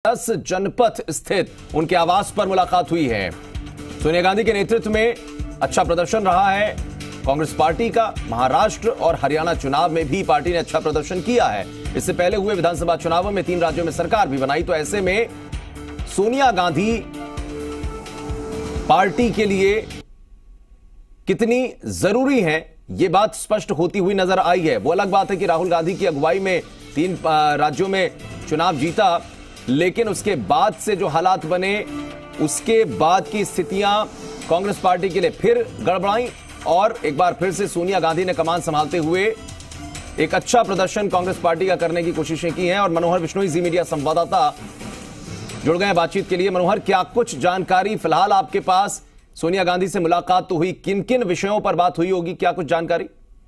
10 जनपथ स्थित उनके आवास पर मुलाकात हुई है। सोनिया गांधी के नेतृत्व में अच्छा प्रदर्शन रहा है कांग्रेस पार्टी का। महाराष्ट्र और हरियाणा चुनाव में भी पार्टी ने अच्छा प्रदर्शन किया है। इससे पहले हुए विधानसभा चुनावों में 3 राज्यों में सरकार भी बनाई। तो ऐसे में सोनिया गांधी पार्टी के लिए कितनी जरूरी है, यह बात स्पष्ट होती हुई नजर आई है। वो अलग बात है कि राहुल गांधी की अगुवाई में 3 राज्यों में चुनाव जीता, लेकिन उसके बाद से जो हालात बने, उसके बाद की स्थितियां कांग्रेस पार्टी के लिए फिर गड़बड़ाई और एक बार फिर से सोनिया गांधी ने कमान संभालते हुए एक अच्छा प्रदर्शन कांग्रेस पार्टी का करने की कोशिशें की हैं। और मनोहर बिश्नोई, जी मीडिया संवाददाता, जुड़ गए हैं बातचीत के लिए। मनोहर, क्या कुछ जानकारी फिलहाल आपके पास? सोनिया गांधी से मुलाकात तो हुई, किन किन विषयों पर बात हुई होगी, क्या कुछ जानकारी?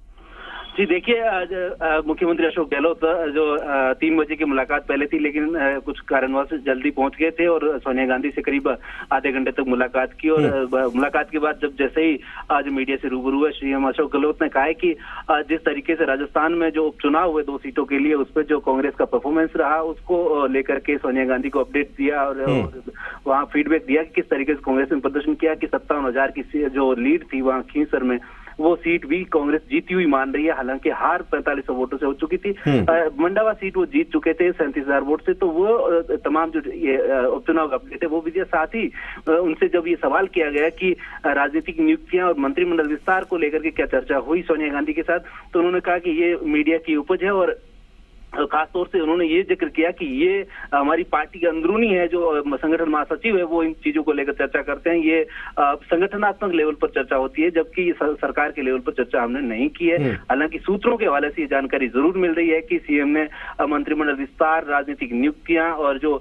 जी देखिए, आज मुख्यमंत्री अशोक गहलोत जो 3 बजे की मुलाकात पहले थी, लेकिन कुछ कारणवश जल्दी पहुंच गए थे और सोनिया गांधी से करीब आधे घंटे तक मुलाकात की। और मुलाकात के बाद जब जैसे ही आज मीडिया से रूबरू हुए, सीएम अशोक गहलोत ने कहा है कि जिस तरीके से राजस्थान में जो उपचुनाव हुए 2 सीटों के लिए, उस पर जो कांग्रेस का परफॉर्मेंस रहा, उसको लेकर के सोनिया गांधी को अपडेट दिया और वहाँ फीडबैक दिया कि किस तरीके से कांग्रेस ने प्रदर्शन किया कि 57,000 की जो लीड थी वहाँ खींसर में, वो सीट भी कांग्रेस जीती हुई मान रही है। हालांकि हार 4500 वोटों से हो चुकी थी। मंडावा सीट वो जीत चुके थे 37,000 वोट से। तो वो तमाम जो ये उपचुनाव का अपडेट है वो भी दिया। साथ ही उनसे जब ये सवाल किया गया कि राजनीतिक नियुक्तियां और मंत्रिमंडल विस्तार को लेकर के क्या चर्चा हुई सोनिया गांधी के साथ, तो उन्होंने कहा कि ये मीडिया की उपज है और खासतौर से उन्होंने ये जिक्र किया कि ये हमारी पार्टी के अंदरूनी है, जो संगठन महासचिव है वो इन चीजों को लेकर चर्चा करते हैं। ये संगठनात्मक लेवल पर चर्चा होती है, जबकि ये सरकार के लेवल पर चर्चा हमने नहीं की है। हालांकि सूत्रों के हवाले से ये जानकारी जरूर मिल रही है कि सीएम ने मंत्रिमंडल विस्तार, राजनीतिक नियुक्तियां और जो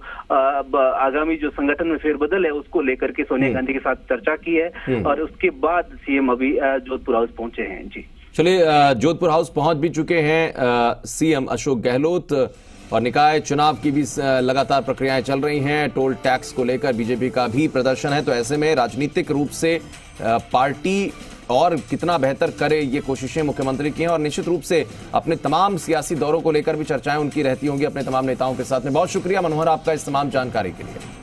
आगामी जो संगठन में फेरबदल है उसको लेकर के सोनिया गांधी के साथ चर्चा की है। और उसके बाद सीएम अभी जोधपुर हाउस पहुंचे हैं। जी चलिए, जोधपुर हाउस पहुंच भी चुके हैं सीएम अशोक गहलोत और निकाय चुनाव की भी लगातार प्रक्रियाएं चल रही हैं। टोल टैक्स को लेकर बीजेपी का भी प्रदर्शन है। तो ऐसे में राजनीतिक रूप से पार्टी और कितना बेहतर करे, ये कोशिशें मुख्यमंत्री की हैं और निश्चित रूप से अपने तमाम सियासी दौरों को लेकर भी चर्चाएं उनकी रहती होंगी अपने तमाम नेताओं के साथ में। बहुत शुक्रिया मनोहर आपका इस तमाम जानकारी के लिए।